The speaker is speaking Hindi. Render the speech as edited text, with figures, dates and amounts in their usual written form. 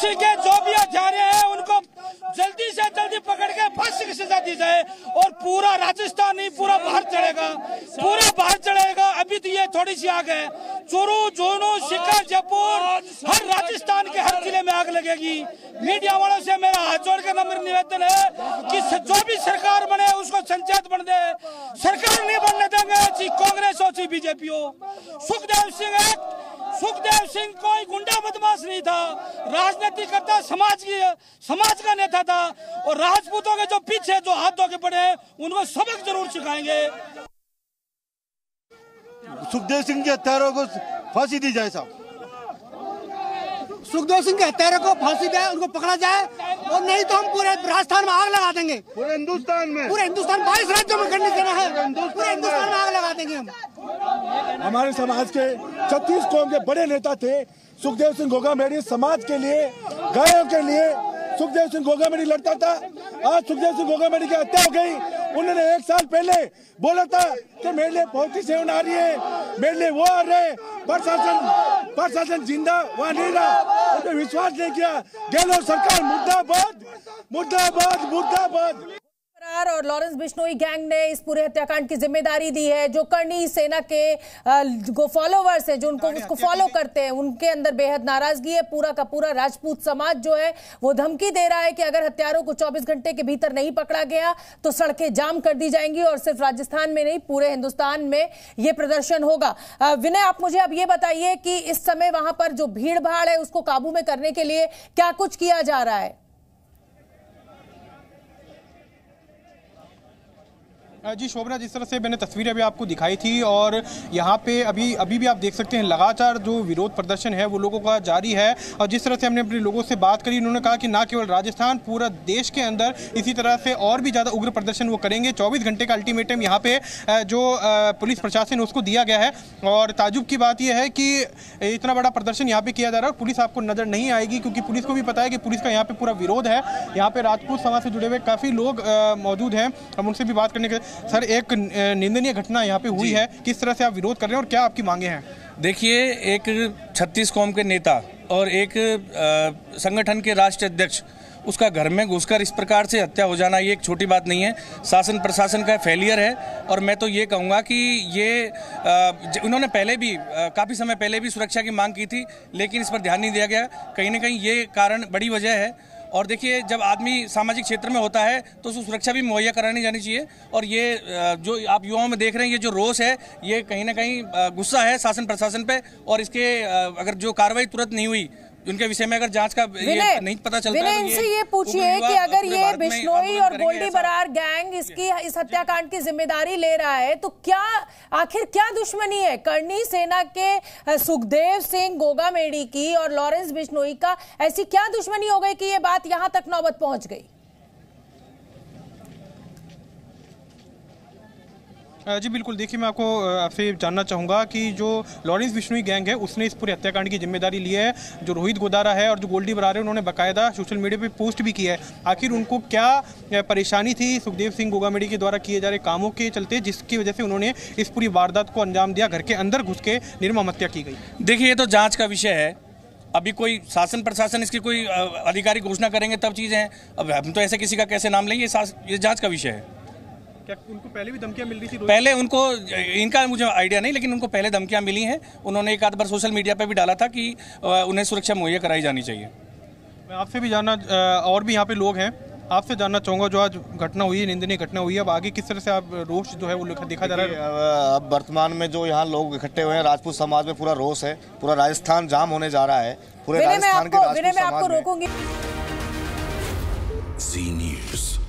दोषी के जो भी जा रहे हैं उनको जल्दी से जल्दी पकड़ के फांसी की सजा दी जाए और पूरा राजस्थान नहीं पूरा बाहर चढ़ेगा, पूरा बाहर चढ़ेगा। अभी तो ये थोड़ी सी आग है, चूरू, झुंझुनू, सीकर, जयपुर, हर राजस्थान के हर जिले में आग लगेगी। मीडिया वालों से मेरा हाथ जोड़ के नम्र निवेदन है कि जो भी सरकार बने उसको पंचायत बन दे, सरकार नहीं बनने देंगे, चाहे कांग्रेस हो चाहे बीजेपी हो। सुखदेव सिंह कोई गुंडा बदमाश नहीं था, राजनीति करता समाज का नेता था और राजपूतों के जो पीछे जो हाथ धो के पड़े हैं उनको सबक जरूर सिखाएंगे। सुखदेव सिंह के हत्यारों को फांसी दी जाए साहब, सुखदेव सिंह के हत्यारों को फांसी दे, उनको पकड़ा जाए और नहीं तो हम पूरे राजस्थान में आग लगा देंगे। पूरे हिंदुस्तान 22 राज्यों में करने देना है, पूरे हिंदुस्तान में आग लगा देंगे हम। हमारे समाज के 36 कौम के बड़े नेता थे सुखदेव सिंह गोगामेडी, समाज के लिए, गायों के लिए सुखदेव सिंह गोगामेडी लड़ता था। आज सुखदेव सिंह गोगामेडी की हत्या हो गई। उन्होंने 1 साल पहले बोला था कि मेरे लिए बहुत ही सेवन आ रही है, मेरे लिए वो आ रहे, प्रशासन जिंदा वहाँ नहीं रहा, उन्हें विश्वास नहीं किया। गहलोत सरकार मुर्दाबाद। और लॉरेंस बिश्नोई गैंग ने इस पूरे हत्याकांड की जिम्मेदारी दी है। जो करनी सेना के फॉलोवर्स हैं, जो उसको फॉलो करते हैं, उनके अंदर बेहद नाराजगी है। पूरा का पूरा राजपूत समाज जो है वो धमकी दे रहा है कि अगर हत्यारों को 24 घंटे के भीतर नहीं पकड़ा गया तो सड़कें जाम कर दी जाएंगी और सिर्फ राजस्थान में नहीं पूरे हिंदुस्तान में ये प्रदर्शन होगा। विनय, आप मुझे अब ये बताइए कि इस समय वहां पर जो भीड़ भाड़ है उसको काबू में करने के लिए क्या कुछ किया जा रहा है? जी शोभना, जिस तरह से मैंने तस्वीरें अभी आपको दिखाई थी और यहाँ पे अभी भी आप देख सकते हैं लगातार जो विरोध प्रदर्शन है वो लोगों का जारी है। और जिस तरह से हमने अपने लोगों से बात करी, उन्होंने कहा कि ना केवल राजस्थान, पूरा देश के अंदर इसी तरह से और भी ज़्यादा उग्र प्रदर्शन वो करेंगे। 24 घंटे का अल्टीमेटम यहाँ पे जो पुलिस प्रशासन उसको दिया गया है। और ताजुब की बात यह है कि इतना बड़ा प्रदर्शन यहाँ पे किया जा रहा है और पुलिस आपको नज़र नहीं आएगी, क्योंकि पुलिस को भी पता है कि पुलिस का यहाँ पे पूरा विरोध है। यहाँ पे राजपूत समाज से जुड़े हुए काफ़ी लोग मौजूद हैं, हम उनसे भी बात करने के। सर, एक निंदनीय घटना यहाँ पे हुई है, किस तरह से आप विरोध कर रहे हैं और क्या आपकी मांगे हैं? देखिए, एक 36 कौम के नेता और एक संगठन के राष्ट्रीय अध्यक्ष, उसका घर में घुसकर इस प्रकार से हत्या हो जाना ये एक छोटी बात नहीं है। शासन प्रशासन का फेलियर है। और मैं तो ये कहूँगा कि ये उन्होंने पहले भी काफ़ी समय पहले भी सुरक्षा की मांग की थी, लेकिन इस पर ध्यान नहीं दिया गया। कहीं ना कहीं ये कारण बड़ी वजह है। और देखिए, जब आदमी सामाजिक क्षेत्र में होता है तो उसको सुरक्षा भी मुहैया करानी जानी चाहिए। और ये जो आप युवाओं में देख रहे हैं, ये जो रोष है, ये कहीं ना कहीं गुस्सा है शासन प्रशासन पे। और इसके अगर जो कार्रवाई तुरंत नहीं हुई, उनके विषय में अगर जांच का ये नहीं पता चलता है, इनसे ये पूछिए कि अगर ये बिश्नोई और गोल्डी बरार गैंग इस हत्याकांड की जिम्मेदारी ले रहा है तो आखिर क्या दुश्मनी है करनी सेना के सुखदेव सिंह गोगामेडी की और लॉरेंस बिश्नोई का? ऐसी क्या दुश्मनी हो गई कि ये बात यहां तक नौबत पहुंच गई? जी बिल्कुल, देखिए मैं आपको आपसे जानना चाहूँगा कि जो लॉरेंस बिश्नोई गैंग है उसने इस पूरे हत्याकांड की जिम्मेदारी ली है। जो रोहित गोदारा है और जो गोल्डी बरार है, उन्होंने बाकायदा सोशल मीडिया पे पोस्ट भी किया है। आखिर उनको क्या परेशानी थी सुखदेव सिंह गोगामेडी के द्वारा किए जा रहे कामों के चलते, जिसकी वजह से उन्होंने इस पूरी वारदात को अंजाम दिया, घर के अंदर घुस के निर्मम हत्या की गई? देखिए, ये तो जाँच का विषय है। अभी कोई शासन प्रशासन इसकी कोई अधिकारी घोषणा करेंगे तब चीज़ें हैं। अब हम तो ऐसे किसी का कैसे नाम लेंगे, ये जाँच का विषय है। क्या उनको पहले भी धमकियां मिल रही थी? पहले उनको, इनका मुझे आइडिया नहीं, लेकिन उनको पहले धमकियां मिली हैं। उन्होंने एक आध बार सोशल मीडिया पे भी डाला था कि उन्हें सुरक्षा मुहैया कराई जानी चाहिए। मैं आपसे भी जानना, और भी यहाँ पे लोग हैं, आपसे जानना चाहूँगा, जो आज घटना हुई है, निंदनीय घटना हुई है, अब आगे किस तरह से आप रोष जो है वो देखा जा रहा है? अब वर्तमान में जो यहाँ लोग इकट्ठे हुए हैं, राजपूत समाज में पूरा रोष है, पूरा राजस्थान जाम होने जा रहा है। पूरे राजस्थान के राजपूत समाज में। रोकूंगी। जी न्यूज़।